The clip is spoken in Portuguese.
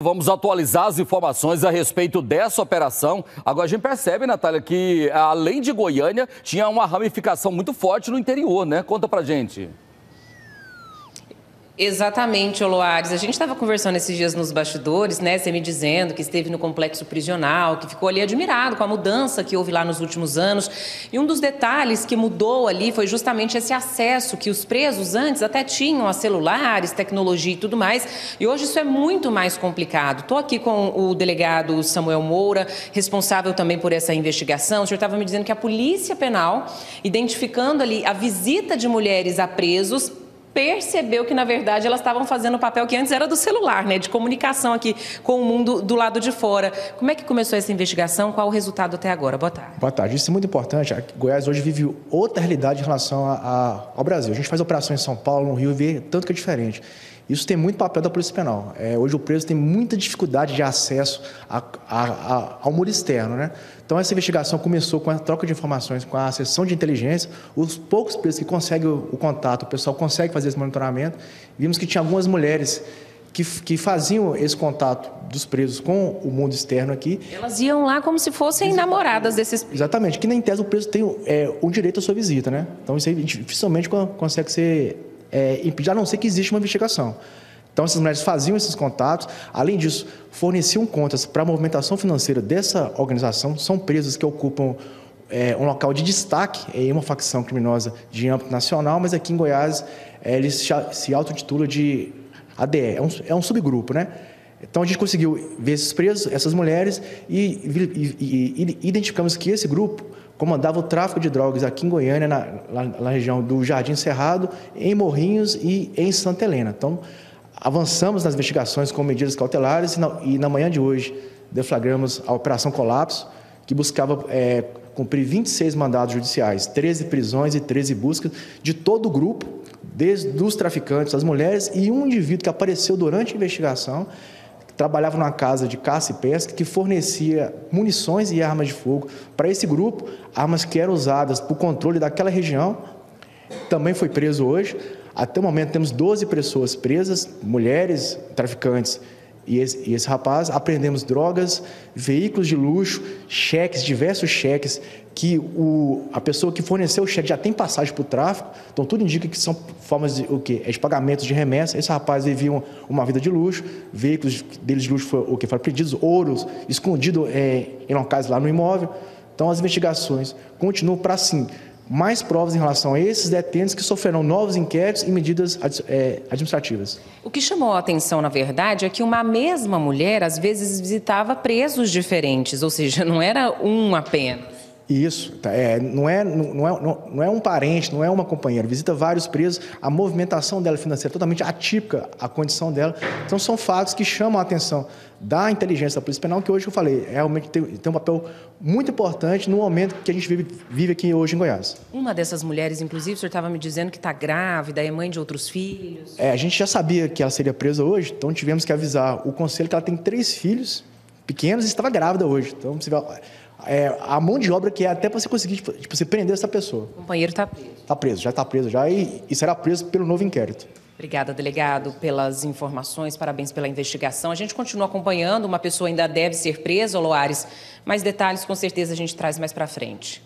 Vamos atualizar as informações a respeito dessa operação. Agora a gente percebe, Natália, que além de Goiânia, tinha uma ramificação muito forte no interior, né? Conta pra gente. Exatamente, Oloares. A gente estava conversando esses dias nos bastidores, né? Você me dizendo que esteve no complexo prisional, que ficou ali admirado com a mudança que houve lá nos últimos anos. E um dos detalhes que mudou ali foi justamente esse acesso que os presos antes até tinham a celulares, tecnologia e tudo mais. E hoje isso é muito mais complicado. Estou aqui com o delegado Samuel Moura, responsável também por essa investigação. O senhor estava me dizendo que a Polícia Penal, identificando ali a visita de mulheres a presos, percebeu que, na verdade, elas estavam fazendo o papel que antes era do celular, né? De comunicação aqui com o mundo do lado de fora. Como é que começou essa investigação? Qual o resultado até agora? Boa tarde. Boa tarde. Isso é muito importante. Goiás hoje vive outra realidade em relação ao Brasil. A gente faz operações em São Paulo, no Rio, e vê tanto que é diferente. Isso tem muito papel da Polícia Penal. Hoje o preso tem muita dificuldade de acesso ao muro externo, né? Então essa investigação começou com a troca de informações, com a sessão de inteligência. Os poucos presos que conseguem o contato, o pessoal consegue fazer esse monitoramento. Vimos que tinha algumas mulheres que faziam esse contato dos presos com o mundo externo aqui. Elas iam lá como se fossem namoradas desses presos. Exatamente, que nem em tese o preso tem o direito à sua visita, né? Então isso aí dificilmente consegue ser impedir, a não ser que existe uma investigação. Então, essas mulheres faziam esses contatos. Além disso, forneciam contas para a movimentação financeira dessa organização. São presas que ocupam um local de destaque em uma facção criminosa de âmbito nacional, mas aqui em Goiás eles se autotitulam de ADE, é um subgrupo, né? Então, a gente conseguiu ver esses presos, essas mulheres, e identificamos que esse grupo comandava o tráfico de drogas aqui em Goiânia, na região do Jardim Cerrado, em Morrinhos e em Santa Helena. Então, avançamos nas investigações com medidas cautelares e na manhã de hoje deflagramos a Operação Colapso, que buscava cumprir 26 mandados judiciais, 13 prisões e 13 buscas de todo o grupo, desde os traficantes, as mulheres e um indivíduo que apareceu durante a investigação, trabalhava numa casa de caça e pesca que fornecia munições e armas de fogo para esse grupo, armas que eram usadas para o controle daquela região. Também foi preso hoje. Até o momento temos 12 pessoas presas, mulheres, traficantes e esse rapaz. Apreendemos drogas, veículos de luxo, cheques, diversos cheques, que a pessoa que forneceu o cheque já tem passagem para o tráfico. Então tudo indica que são formas de pagamentos de remessa. Esse rapaz vivia uma vida de luxo, veículos deles de luxo foram pedidos, ouros escondidos em locais lá no imóvel. Então as investigações continuam para sim mais provas em relação a esses detentos que sofrerão novos inquéritos e medidas administrativas. O que chamou a atenção, na verdade, é que uma mesma mulher, às vezes, visitava presos diferentes, ou seja, não era um apenas. Isso, não é um parente, não é uma companheira, visita vários presos, a movimentação dela financeira é totalmente atípica à condição dela. Então são fatos que chamam a atenção da inteligência da Polícia Penal, que hoje eu falei, realmente tem um papel muito importante no momento que a gente vive aqui hoje em Goiás. Uma dessas mulheres, inclusive, o senhor estava me dizendo que está grávida, é mãe de outros filhos. A gente já sabia que ela seria presa hoje, então tivemos que avisar o conselho que ela tem 3 filhos pequenos e estava grávida hoje. Então você vê a mão de obra que é até para você conseguir você prender essa pessoa. O companheiro está preso. Está preso já e será preso pelo novo inquérito. Obrigada, delegado, pelas informações, parabéns pela investigação. A gente continua acompanhando, uma pessoa ainda deve ser presa, Loares. Mais detalhes, com certeza, a gente traz mais para frente.